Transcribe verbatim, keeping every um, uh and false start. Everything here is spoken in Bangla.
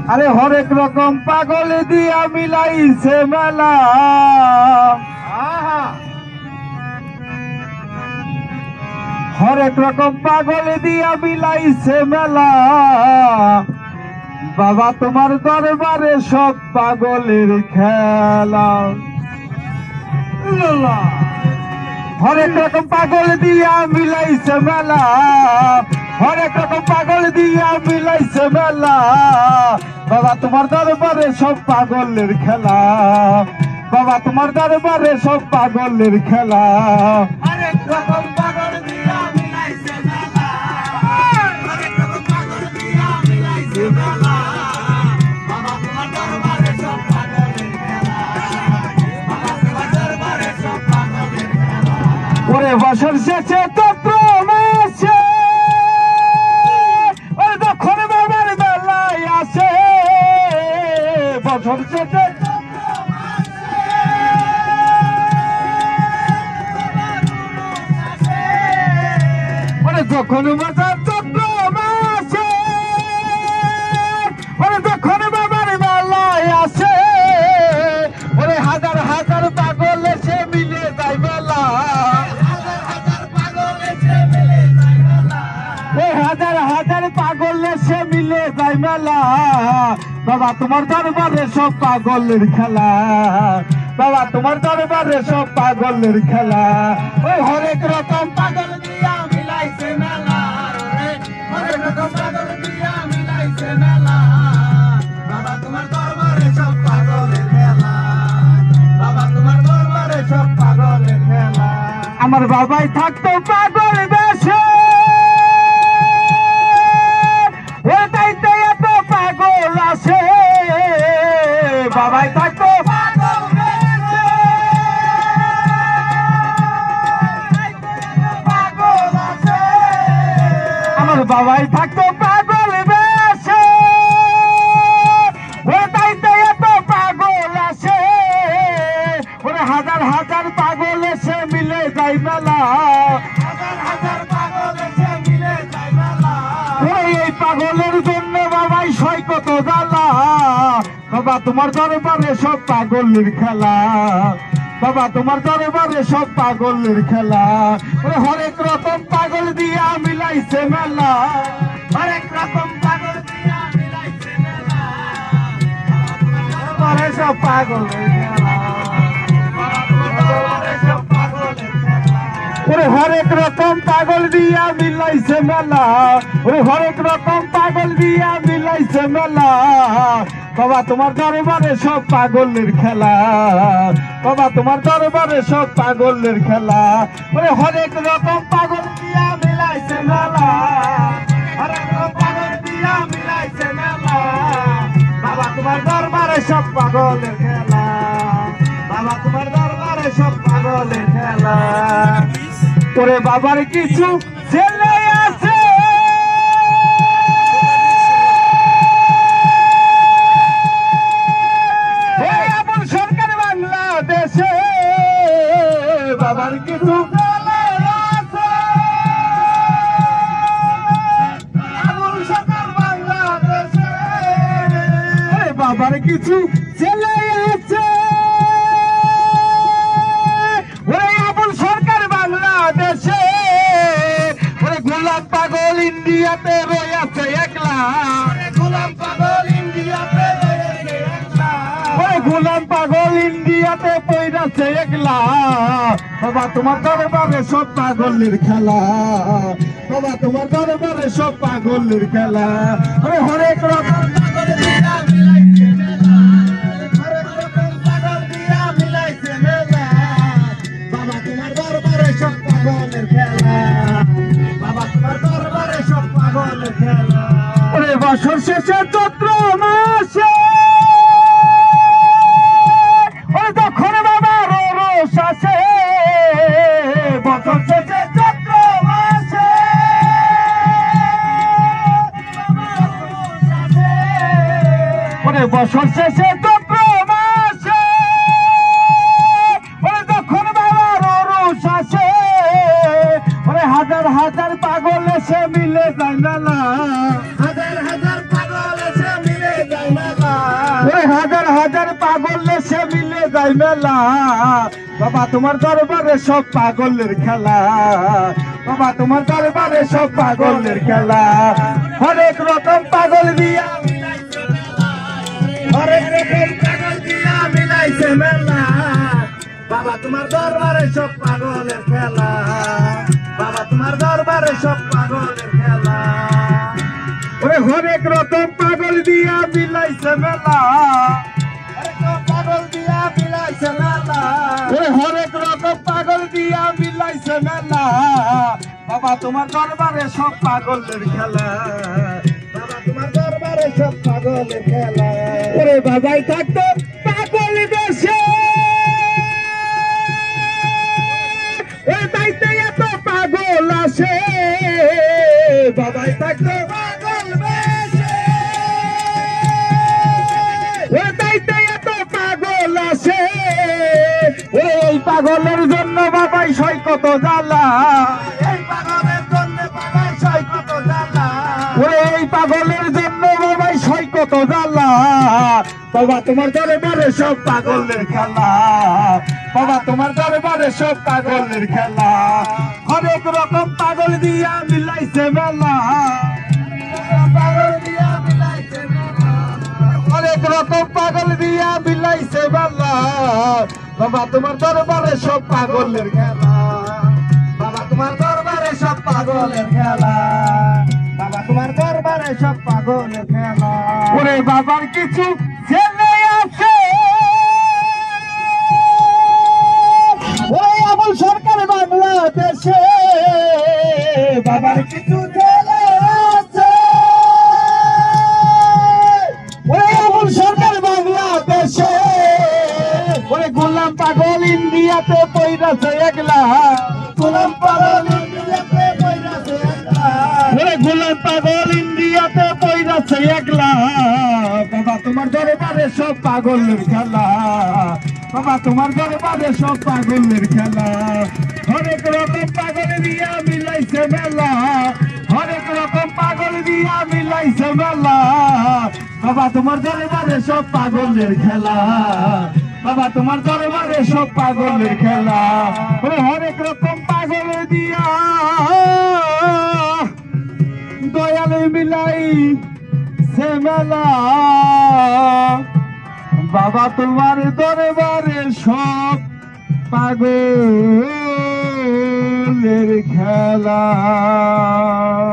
আরে হরেক রকম পাগল দিয়া মিলাইছে মেলা, হরেক রকম পাগল দিয়া মিলাইছে মেলা। বাবা তোমার দরবারে সব পাগলের খেলা। হরেক রকম পাগল দিয়া মিলাইছে মেলা, হরেক রকম পাগল দিয়া মিলাইছে মেলা। বাবা তোমার দরবারে সব পাগলের খেলা, বাবা তোমার দরবারে সব পাগলের খেলা। হরেক রকম পাগল দিয়া মিলাইছে মেলা, হরেক রকম পাগল দিয়া মিলাইছে মেলা। বাবা তোমার দরবারে সব পাগলের খেলা, বাবা তোমার দরবারে সব পাগলের খেলা। ওরে বছর শেষে চৈত্র মাসে ওরে দক্ষিণ বাবার বেলায় আসে, বছর শেষে যখন বাজার চৈত্র মাসে ওরে যখন বাবার বেলায় আসে, ওরে হাজার হাজার পাগল এসে মিলে যায় মেলা, ওই হাজার হাজার পাগল এসে মিলে যায় মেলা। বাবা তোমার দরবারে সব পাগলের খেলা, বাবা তোমার দরবারে সব পাগলের খেলা। ওই হরেক রকম পাগল দিয়া মিলাইছে মেলা, হরেক রকম পাগল দিয়া মিলাইছে মেলা। বাবা তোমার দরবারে সব পাগলের খেলা, বাবা তোমার দরবারে সব পাগলের খেলা। আমার বাবাই থাকতো পাগল বেশে, ওই তাইতে এত পাগল আসে। বাবাই থাকতো বাবাই থাকতো পাগল বেশে, ও তাইতে এত পাগল আসে। ওরে হাজার হাজার পাগল এসে মিলে যায় মেলা, হাজার হাজার পাগল এসে মিলে যায় মেলা। এই পাগলের জন্য বাবাই সই কত জ্বালা। বাবা তোমার দরবারে সব পাগলের খেলা, বাবা তোমার দরবারে সব পাগলের খেলা। ওরে হরেক রকম পাগল দিয়া মিলাইছে মেলা, হরেক রকম পাগল দিয়া মিলাইছে মেলা। দরবারে সব পাগলের খেলা, দরবারে সব পাগলের খেলা। ওরে হরেক রকম পাগল দিয়া মিলাইছে মেলা, ওরে হরেক রকম পাগল দিয়া মিলাইছে মেলা। বাবা তোমার দরবারে সব পাগলের খেলা, বাবা তোমার দরবারে সব পাগলের খেলা। ওরে হরেক রকম পাগল দিয়া মিলাইছে মেলা, হরেক রকম পাগল দিয়া মিলাইছে মেলা। বাবা তোমার দরবারে সব পাগলের খেলা, বাবা তোমার দরবারে সব পাগলের খেলা। ওরে বাবার কিছু ছেলে আছে, সরকার বাংলাদেশে। বাবার কিছু সরকার বাংলাদেশে, বাবার কিছু ছেলে আছে। ওরে আবুল সরকার বাংলাদেশে, ওরে গোলাম পাগল ইন্ডিয়াতে রয়েছে একলা, গোলাম পাগল ইন্ডিয়াতে গোলাম পাগল ইন্ডিয়াতে পইরাছে একলা। বাবা তোমার দরবারে সব পাগলের খেলা, বাবা তোমার দরবারে সব পাগলের খেলা। হরেক রকম পাগল দিয়া মিলাইছে মেলা, হরেক রকম পাগল দিয়া মিলাইছে মেলা। বাবা তোমার দরবারে সব পাগলের খেলা, বাবা তোমার দরবারে সব পাগলের খেলা। ওরে বছর শেষে চৈত্র মাসে যখন বাবার রোষ আসে, বছর শেষে চৈত্র মাসে ওরে বছর শেষে চৈত্র মাসে, ওরে যখন বাবার রোষ আসে। ওরে হাজার হাজার পাগল এসে মিলে যায় মেলা, হাজার হাজার পাগল এসে মিলে যায় মেলা। পাগলে সে মিলে যায় মেলা বাবা তোমার দরবারে সব পাগলের খেলা বাবা তোমার দরবারে সব পাগলের খেলা হরেক রকম পাগল দিয়া হরেক রকম পাগল দিয়া মিলাইছে মেলা বাবা তোমার দরবারে সব পাগলের খেলা বাবা তোমার দরবারে সব পাগলের খেলা ওরে হরেক রকম পাগল দিয়া মিলাইছে মেলা পাগল দিয়া মিলাইছে মেলা ওরে হরেক রকম পাগল দিয়া মিলাইছে মেলা বাবা তোমার দরবারে সব পাগলের খেলা বাবা তোমার দরবারে সব পাগলের খেলা ওরে বাবাই থাকতো পাগল দেশে ওই তাইতে এত পাগল আসে বাবাই থাকতো পাগল বেশে ওই তাইতে এত পাগল আসে এই পাগলের জন্য বাবাই সই কত জ্বালা এই পাগলের জন্য বাবাই সই কত জ্বালা ওরে এই পাগলের জন্য বাবাই সই কত জ্বালা বাবা তোমার দরবারে সব পাগলের খেলা বাবা তোমার দরবারে সব পাগলের খেলা হরেক রকম পাগল দিয়া মিলাইছে মেলা পাগল দিয়া মিলাইছে মেলা হরেক রকম পাগল দিয়া মিলাইছে মেলা বাবা তোমার দরবারে সব পাগলের খেলা বাবা তোমার দরবারে সব পাগলের খেলা বাবা তোমার দরবারে সব পাগলের খেলা ওরে বাবার কিছু ছেলে আছে ওরে আমল সরকার বাংলাদেশে বাবার কিছু ছেলে আছে ওরে আমল সরকার বাংলাদেশে ওরে গোলাম পাগল ইন্ডিয়াতে পইরাছে একলা গোলাম পাগল ইন্ডিয়াতে পইরাছে একলা ওরে গোলাম পাগল ইন্ডিয়াতে পইরাছে একলা বাবা তোমার দরবারে সব পাগলের খেলা বাবা তোমার দরবারে সব পাগলের খেলা হরেক রকম পাগল দিয়া মিলাইছে মেলা হরেক রকম পাগল দিয়া মিলাইছে মেলা বাবা তোমার দরবারে সব পাগলের খেলা বাবা তোমার দরবারে সব পাগলের খেলা হরেক রকম পাগল দিয়া দয়ালে মিলাই সে মেলা বাবা তোমার দরবারে সব পাগলের খেলা।